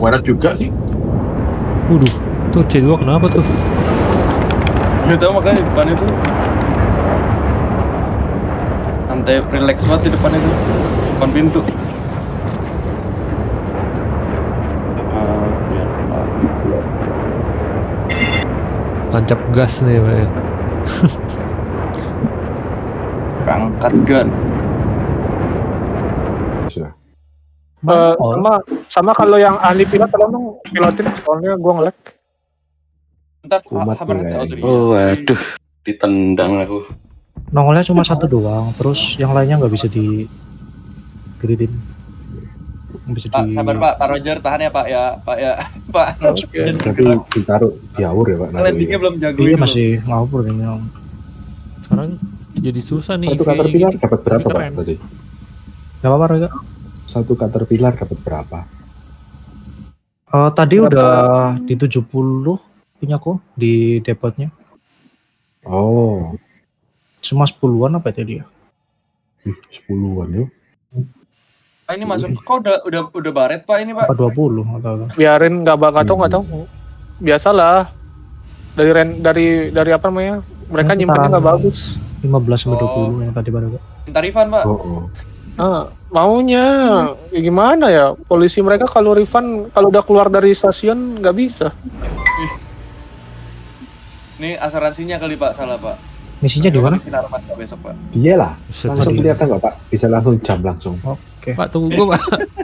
Warat juga sih. Waduh, tuh C2 kenapa tuh? Nggak tahu makanya di depan itu. Santai, relax banget di depan itu. Depan pintu. Tancap gas nih, Pak. Angkat gun. Sudah. Sama kalau yang ahli pilot tolong dong pilotin soalnya gua nge-lag. Bentar, Umat Hammerhead nih auto. Oh waduh, ditendang aku. Nongolnya cuma satu doang, terus yang lainnya nggak bisa di gridin. Nggak bisa Pak, sabar Pak Roger tahan ya Pak ya, Pak ya, Pak. Tapi ditaruh diawur ya Pak. Landingnya belum jago Iya ini loh. masih ngawur ini. Sekarang jadi susah nih. Satu EV-nya caterpillar gini. dapat berapa Tapi Pak keren. tadi? Gak apa-apa Rega. Satu caterpillar dapat berapa? Tadi udah di 70 punyaku di depotnya. Oh, Cuma 10-an apa tadi ya? 10-an ya. Pak ini masuk, kok udah baret Pak ini Pak? Apa 20 atau Biarin nggak tahu. Biasalah. Dari apa namanya? Mereka nyimpannya nggak bagus. 15 sampai 20 yang tadi baru. Minta refund Pak. Oh. Maunya ya gimana ya? Polisi mereka kalau refund kalau udah keluar dari stasiun nggak bisa. Ini asuransinya kali Pak, salah Pak. Misinya di mana? Sinar Mas Pak besok Pak. Dia lah. Buset, Langsung tadi. kelihatan nggak Pak? Bisa langsung jam langsung. Oke. Pak, tunggu gua, Pak.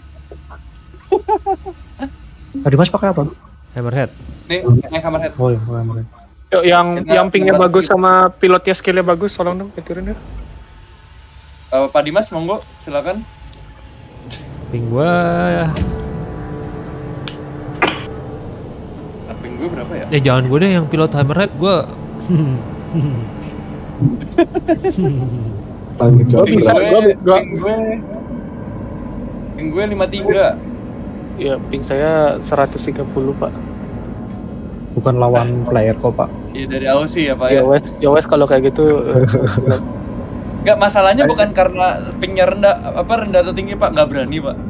Tadi Mas pakai apa? Hammerhead. Nih, naik Hammerhead. Oh iya, pakai. Yuk, yang pingnya kita bagus skip. sama pilotnya skillnya bagus, tolong dong turunin ya. Pak Dimas monggo, silakan. Ping gua Ping gue berapa ya? jangan gue deh yang pilot Hammerhead gua. Tanggung jawab Ping bisa, berapa? Ping gue 53. Ya, ping saya 130 Pak. Bukan lawan player kok Pak. Iya dari Aussie ya Pak ya. Ya wes kalau kayak gitu. Enggak, masalahnya bukan karena pingnya rendah atau tinggi Pak, nggak berani Pak.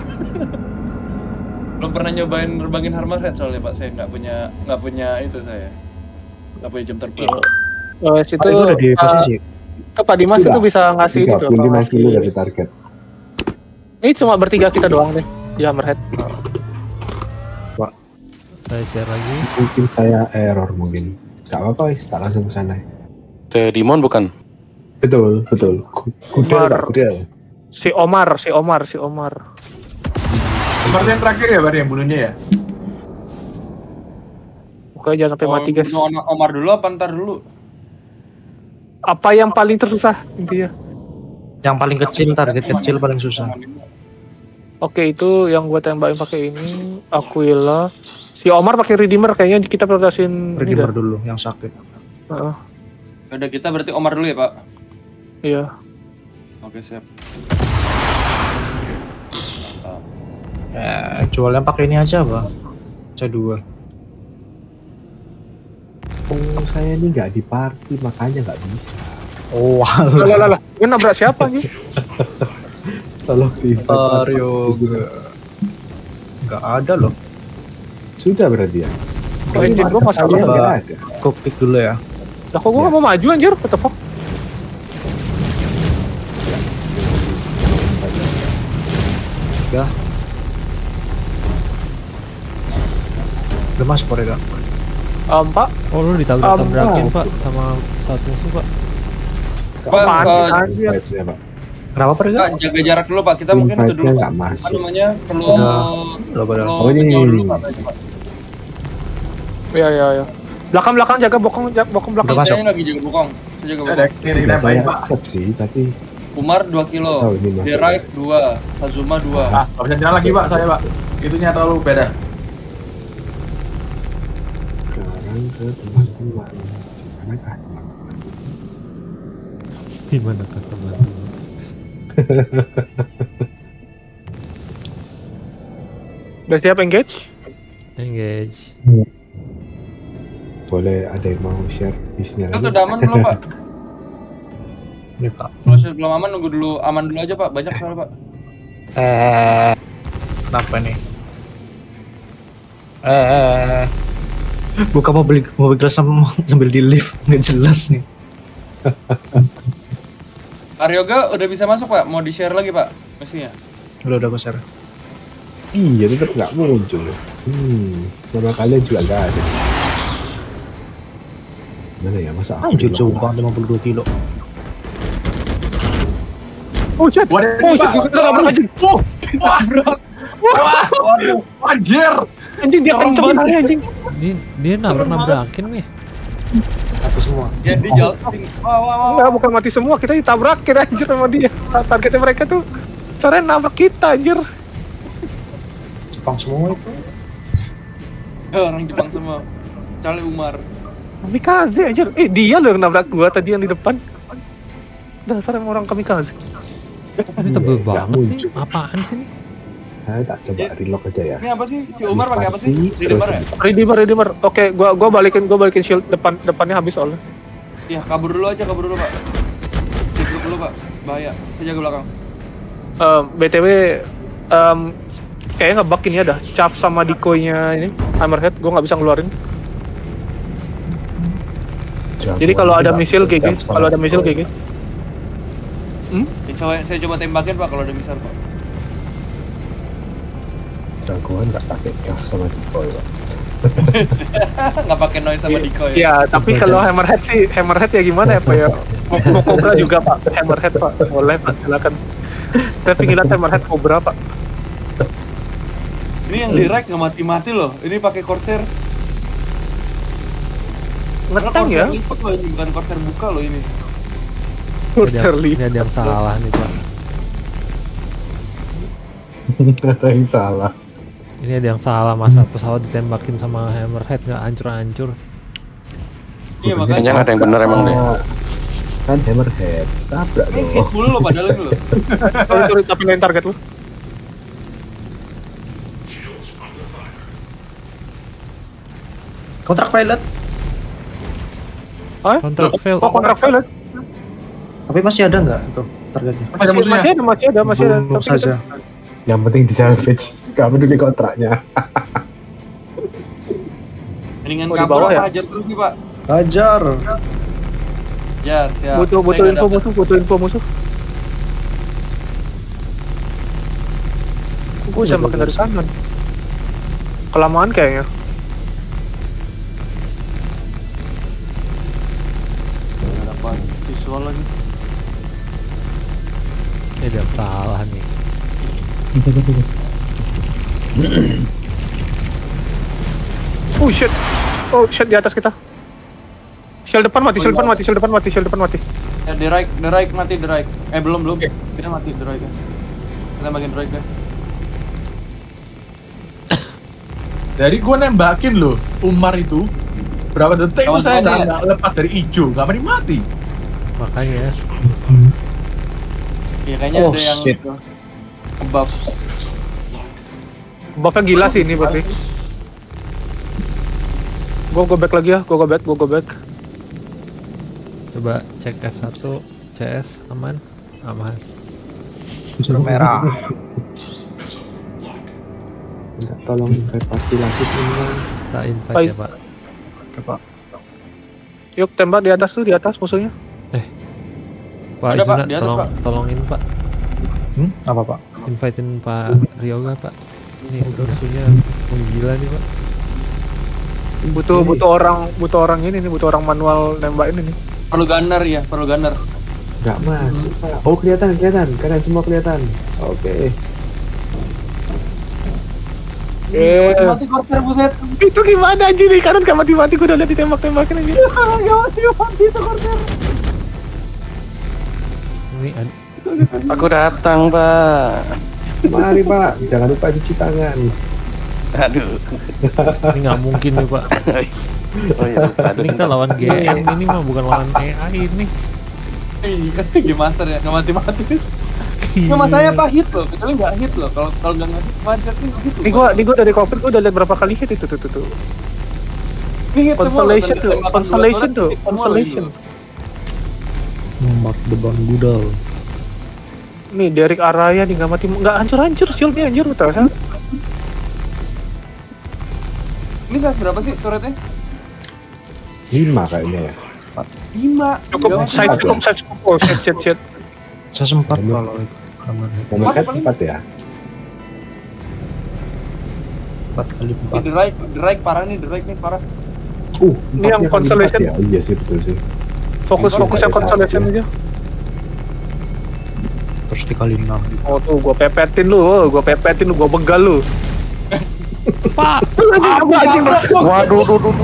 Belum pernah nyobain nerbangin Hammerhead soalnya Pak, saya nggak punya itu saya. Nggak punya jam terbang. Wes itu Pak itu udah di posisi. Pak Dimas Sudah. itu bisa ngasih gitu. 35 kilo dari target. Ini cuma bertiga kita doang deh di Hammerhead. Saya share lagi. Mungkin saya error mungkin. Gak apa-apa, tak langsung ke sana. The Demon bukan? Betul. Kudel Pak, kudel. Si Omar. Seperti yang terakhir ya, Bari, yang bunuhnya ya? Pokoknya jangan sampai mati guys. Bunuh Omar dulu apa ntar dulu? Apa yang paling tersusah intinya? Yang paling kecil, target kecil paling susah. Oke, itu yang gua tembakin pakai ini Aquila. Si Omar pakai Redeemer, kayaknya kita prioritasin Redeemer dulu yang sakit. Udah kita berarti Omar dulu ya Pak. Iya. Oke siap. Jualnya pakai ini aja Pak. C2. Oh, saya ini nggak di party, makanya nggak bisa. Oh, Lah. Gue nabrak siapa nih? Tolong di Mario. Nggak ada loh. Sudah berarti ya. Engine gua masalah. Kalian nggak Coba ada. cockpit dulu ya. Lah kok gua nggak mau maju anjir? What the fuck? Udah. Udah masuk Rega. Pak, Oh, lu ditabrak-tabrakin, Pak, sama satu musuh, Pak. Pak, anjir. Fight ya, Pak. Kenapa Rega? Pak, jaga jarak dulu Pak. Kita mungkin itu dulu. Fightnya Pak. nggak Apa masuk. namanya? Perlu Udah pada. Oh, ini. menjauh dulu Pak. Iya. Belakang jaga bokong belakang. Udah masuk. Saya lagi jaga bokong. Saya jaga Ada bokong. kiri Sudah saya nampain Pak. accept sih, tapi Umar 2 kilo. tahu ini masuk. Derai 2. Hazuma 2. Ah, nggak bisa jalan lagi Pak, saya Pak. Itunya terlalu beda. Sekarang ke teman-teman. Manakah teman-teman? Di mana kata teman-teman? Udah siap engage? Engage. Boleh ada yang mau share bisnya Itu lagi? udah aman belum Pak? Ini Pak. Kalau sudah belum aman nunggu dulu aman dulu aja Pak. Banyak soalnya Pak. Kenapa nih? Buka mobil gelas sambil di lift, nggak jelas nih. Aryoga udah bisa masuk pak, mau di share lagi pak mestinya. Udah gue share. Iya, tetap nggak muncul. Nama kalian juga nggak ada. Mana ya, masa aku Anjir, di jauh lock? banget 52 kilo. Oh shit. Waduh, Oh Pak. shit, kita nabrak anjing. Waduh, anjir. Anjing dia kenceng sekali anjing. Dia nabrakin nih. Mati semua. Ya di jalan. Wah. Enggak, bukan mati semua, kita ditabrakin anjir sama dia. Targetnya mereka tuh caranya nabrak kita anjir. Jepang semua itu. Orang Jepang semua. Charlie Umar. Kamikaze anjir. Dia loh yang nabrak gua tadi yang di depan. Dasar emang orang kamikaze. Ini tebel Nggak banget nih. muncul. Apaan sih nih? Saya tak coba relock aja ya. Ini apa sih? Si Umar pakai apa sih? Di Terus depan ya? Redeemer. Oke, gua balikin shield depannya habis soalnya. Iya, kabur dulu pak. Duduk dulu pak. Bahaya. Saya jaga belakang. BTW kayaknya ngebug ini ada Chaff sama decoy-nya ini Hammerhead, gua nggak bisa ngeluarin. Jadi kalau ada misil GG, kalau ada misil GG. Saya coba tembakin pak kalau ada misal pak. Jagoan nggak pakai gas sama decoy, Pak. Nggak pakai noise sama decoy. Iya, tapi kalau Hammerhead ya gimana ya Pak ya? Mau Cobra juga Pak, Hammerhead Pak, boleh Pak, silakan. Saya pengen lihat Hammerhead Cobra Pak. Ini yang direct nggak mati-mati loh. Ini pakai Corsair. Ngetang ya? Lipat loh ini, bukan Corsair buka loh ini. Ini ada yang salah nih Pak. Ada yang salah. Ini ada yang salah, masa pesawat ditembakin sama Hammerhead nggak hancur-hancur. Iya makanya. Kayaknya ada yang bener emang deh. Kan Hammerhead, tabrak Hit dong. mulu lo padahal ini lo. Sorry, tapi lain target lu. Kontrak violet. Hah? Kontrak fail. Oh, kontrak fail. Tapi masih ada nggak itu targetnya? Masih ada. Bunuh Tapi saja. Yang penting di salvage, gak peduli kontraknya. Mendingan Oh, di kabur bawah apa ya? hajar terus nih pak. Hajar. Ya siap. butuh Saya nggak info dapet. musuh, butuh info musuh. Gue bisa makin dari kanan. Kelamaan kayaknya. Nggak dapat visual lagi. Ini ada yang salah nih. Oh shit di atas kita. Shield depan mati. Ya the right mati the right. Belum. Kita mati the right ya. Kita bagian the right ya. Dari gua nembakin loh Umar itu berapa detik itu saya Kawan-kawan nggak lepas dari hijau, nggak mati. Makanya Iya kayaknya Oh, ada yang shit. kebab. Buffnya gila sih ini berarti. Go back lagi ya, go back. coba cek F1 CS aman. Merah. Minta tolong invite party lagi semua. Kita invite Baik. ya Pak. Oke, Pak. Yuk tembak di atas musuhnya. Pak Ada, Pak, Izuna di atas, Pak. tolongin Pak. Apa, Pak? Invitein Pak Ryoga Pak. Ini musuhnya menggila nih Pak. Butuh orang ini nih, butuh orang manual nembak ini nih. Perlu gunner ya, perlu gunner. Nggak masuk, Pak. Oh, kelihatan. Kalian semua kelihatan. Oke. Mati Corsair buset. Itu gimana anjir nih kanan gak mati-mati, gue udah liat ditembak-tembakin anjir. Gak mati itu Corsair. Ini Aku datang, Pak. Mari, Pak. Jangan lupa cuci tangan. Aduh. ini nggak mungkin nih Pak. Oh iya, aduh. Ini kita lawan GM ini mah bukan lawan AI ini. Game master ya, nggak mati-mati. Nggak masalahnya apa hit loh, kecuali nggak hit loh. Kalau nggak hit, wajar sih hit loh. Ini gua dari cockpit gua udah liat berapa kali hit itu tuh. Ini hit semua. Constellation. Mark depan budal. Nih Derek Araya nih nggak hancur shieldnya anjir betul kan? Ini size berapa sih turretnya? 5 kayaknya ya. 5. Cukup size cukup size cukup. Oh shit. Saya sempat kalau kamarnya Hammerhead 4 ya. 4 kali 4. The Rike parah nih, The Rike nih parah. Ini yang 4-nya kali Constellation. 4 ya. Oh, iya sih betul sih. Fokus yang Constellation aja. Terus dikali 6. Oh tuh gua pepetin lu, gua begal lu. Pak, anjing. Waduh,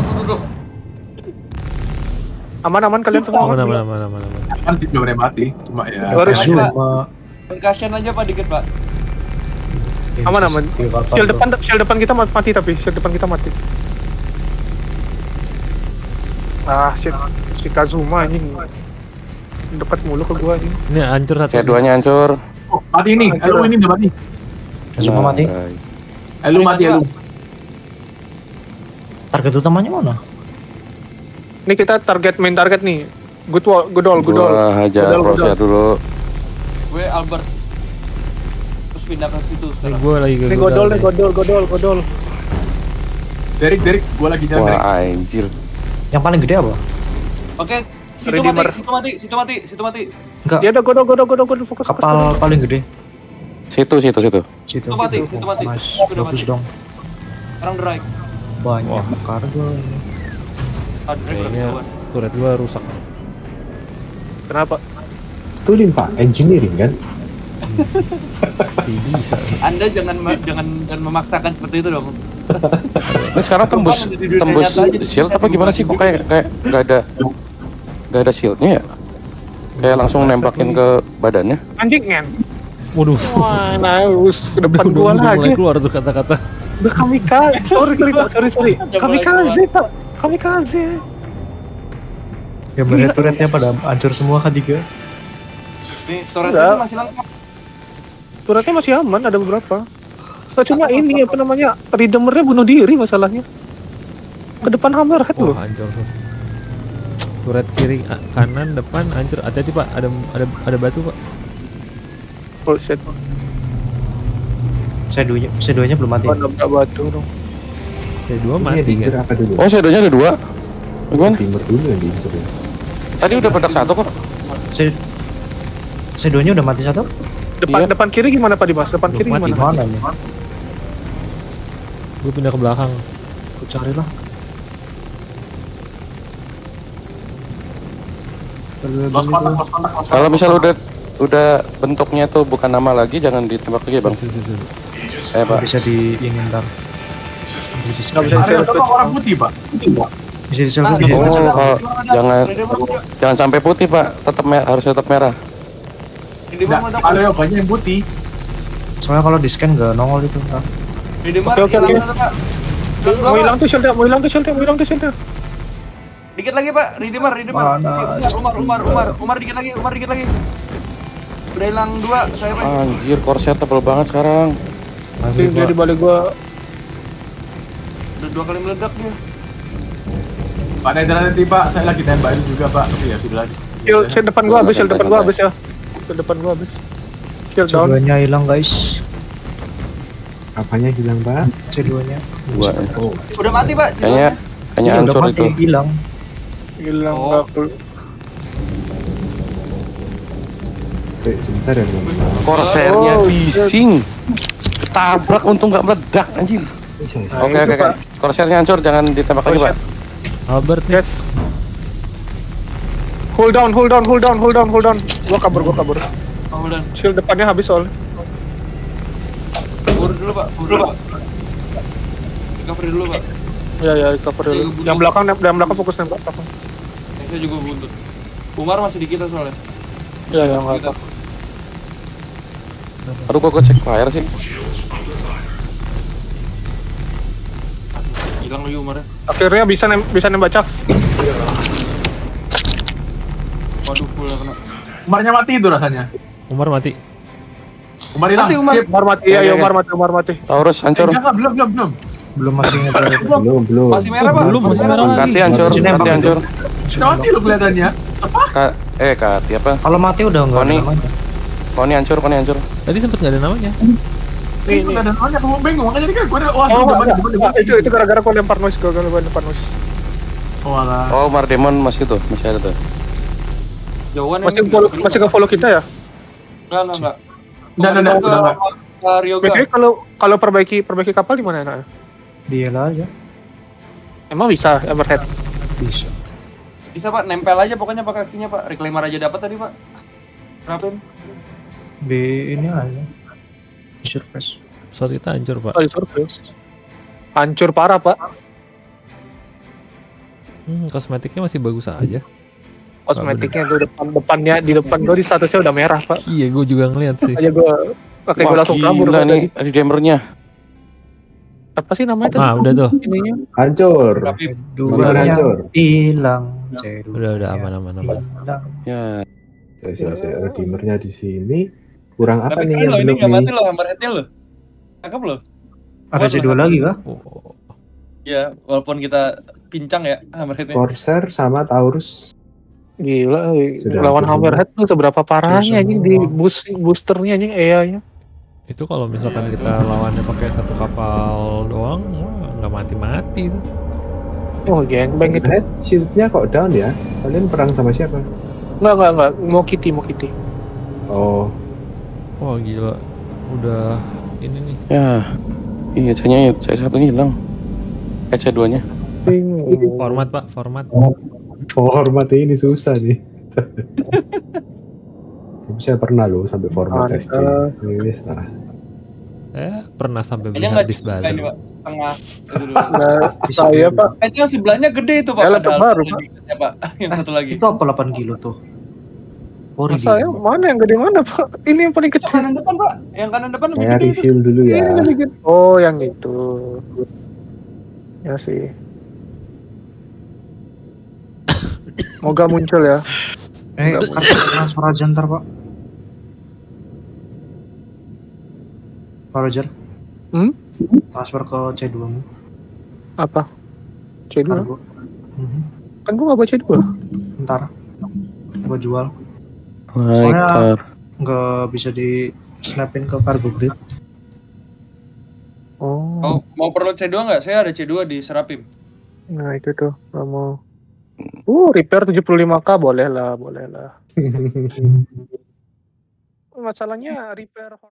Aman kalian semua. Aman. Kan belum ada mati, cuma ya. Harus Cuma Concussion aja Pak dikit Pak. Aman. tiga kapal Shield depan kita mati tapi shield depan kita mati. Ah shit, si Kazuma anjing dekat mulu ke gua anjing. Ini hancur satu. C2-nya hancur. Oh, mati ini. Elu ini udah mati. Semua mati. Elu mati, Elu. Target utamanya mana? Ini kita main target nih. Gudol. Gua hajar Gudol. Crosshair dulu. Gue Albert. Terus pindah ke situ Ini sekarang. gue lagi ke Ini godol. Derek, gua lagi jalan Derek. Wah, anjir. Yang paling gede apa? Oke, Redeemer. situ mati. Enggak, Ya udah godol fokus. kapal paling gede. Situ. Situ. Situ mati. Nice, Udah bagus mati. dong. Sekarang The Rike. Banyak kargo. Ah, The Rike udah Kayaknya keluar. turret gua rusak. Kenapa? Betulin Pak, engineering kan? Si bisa. Anda jangan memaksakan seperti itu dong. Ini sekarang tembus shield apa gimana sih? Kok kayak nggak ada shieldnya ya? Kayak langsung nembakin ke badannya. Anjing ngen. Waduh. Wah, naus ke depan gua Udah mulai lagi. keluar tuh kata-kata. Udah kamikaze. Sorry. Kamikaze, Pak. Kamikaze. Ya bener turretnya pada hancur semua K3. Nih, storage-nya masih lengkap. Turretnya masih aman, ada beberapa. Nah, cuma ini apa namanya? Redeemer-nya bunuh diri masalahnya. Ke depan Hammerhead loh. Wah, hancur tuh. Turret kiri, kanan, depan hancur. Hati-hati Pak, ada batu Pak. Oh shit. C2-nya belum mati. Oh, nabrak batu dong. C2 Ini yang mati diincer kan. apa dulu? Oh, shadownya ada 2. Gimana? Timur dulu yang diincer ya. Tadi udah bedak 1 kok. C2-nya udah mati satu? Depan kiri gimana Pak Dimas? Depan kiri Mati, gimana? Mana nih? Gue pindah ke belakang. Aku cari lah. Lost kontak. Kalau misal udah bentuknya tuh bukan nama lagi, jangan ditembak lagi bang. Pak. Bisa di ini ntar. Bisa Nggak bisa Ada apa orang putih, Pak? Bisa di salvage. Oh, kalau jangan sampai putih pak, harus tetap merah. Nggak, ada yang banyak yang putih. Soalnya kalau di scan nggak nongol itu. Ntar. Oke. Mau hilang tuh shieldnya. Dikit lagi Pak, Redeemer. Mana? Umar dikit lagi. Udah hilang 2, saya Pak. Anjir, Corsair tebel banget sekarang. Dia di balik gua. Udah 2 kali meledak dia. Pak Netherlands nanti Pak, saya lagi tembakin juga Pak. Tapi ya, gitu lagi. Shield depan gua habis ya. Shield depan gua habis. Shield down. C2-nya hilang guys. Apanya hilang Pak? C2-nya. Gua Oh, Udah mati Pak. kayaknya Iya, udah hancur mati, itu. hilang. Hilang Oh. nggak full. sebentar ya teman-teman. Corsairnya Oh, bising. Ketabrak untung nggak meledak anjir. Bisa. Oke. Corsairnya hancur, jangan ditembak lagi pak. Albert nih. Yes. Hold down. Gua kabur. Oh, udah. Shield depannya habis soalnya. Kabur dulu Pak. Recovery dulu Pak. Ya, cover dulu. Yang belakang fokus nembak belakang. Saya juga buntut. Umar masih di kita soalnya. Ya, enggak apa. Aduh, gua cek fire sih. Hilang lagi Umarnya. Akhirnya bisa nembak Caf. Waduh, full kena. Umarnya mati itu rasanya. Umar mati. Umar hilang. Mati, Umar. Sip. Umar mati. Ya, Ya, ya. Umar mati. Taurus hancur. Enggak, belum. Belum masih ngejar. Belum. Masih merah Pak. Belum, masih merah. Kati hancur. Sudah mati lo kelihatannya. Kati apa? Kalau mati udah nggak ada Koni. namanya. Koni hancur. Tadi sempet nggak ada namanya. Nih, Udah ada soalnya kamu bingung makanya tadi kan gue ada wah Oh, udah enggak, banget enggak, itu gara-gara gue lempar noise, gue lempar noise. Oh alah. Oh, Mardemon masih tuh, masih ada tuh. Jauhan Masih ke follow kita ya? Enggak. Udah enggak. Ryoga. BTW kalau perbaiki kapal di mana enaknya? Dialah aja. Emang bisa Hammerhead? Bisa. Bisa Pak, nempel aja pokoknya Pak kakinya Pak. Reclaimer aja dapat tadi Pak. Berapin? Di ini aja. Di surface. Pesawat kita hancur, Pak. Oh, di surface. Hancur parah, Pak. Kosmetiknya masih bagus aja. Kosmetiknya tuh depannya di depan gue di statusnya udah merah, Pak. Iya, gue juga ngeliat sih. Aja gue pakai gue langsung kabur gila nih, redeemernya. Apa sih namanya Ah, udah tuh. ininya? Hancur. Dua hancur. hilang. Udah aman. Hilang. Ya, Saya redeemernya di sini. Kurang apa Tapi nih keren yang loh, ini belum nggak nih? mati loh Hammerhead-nya loh. Cakep loh. Ada C2 lagi kah? Oh, Ya, walaupun kita pincang ya Hammerhead-nya. Corsair sama Taurus. Gila, Sudah lawan hancur Hammerhead tuh seberapa parahnya Hancur anjing semua. di boosternya anjing EA-nya. itu kalau misalkan kita lawannya pakai satu kapal doang, wah, nggak mati-mati itu. Oh, gangbang itu. Head shield-nya kok down ya? Kalian perang sama siapa? Enggak. Mau Kitty. Oh, Wah gila, udah ini nih. ya. Iya, saya satunya hilang. C2-nya. Format Pak, format. format ini susah nih. Tapi saya pernah loh sampai format SC. Wis lah. Pernah sampai beli Kayaknya nggak harddisk ini baru. Pak, setengah. Itu dulu. Nah, saya Pak. Kayaknya yang sebelahnya gede itu Pak. Ya, laptop padahal. baru, Pak. Ya, Pak. Yang satu lagi. Itu apa 8 kilo tuh? Ori Saya mana yang gede mana Pak? Ini yang paling Yang kecil. kanan depan Pak. Yang kanan depan lebih Saya gede itu. review dulu ya. Ini lebih gede. Oh, yang itu. Ya sih. Moga muncul ya. transfer aja ntar Pak. Pak Roger. Transfer ke C2 mu. Apa? C2? Kargo. Kan gua nggak baca C2. Ntar. Gua jual. Soalnya Nggak bisa di snapin ke cargo grid. Oh. Mau perlu C2 nggak? Saya ada C2 di Serapim. Nah, itu tuh. Nggak mau. Repair 75k boleh lah. Masalahnya repair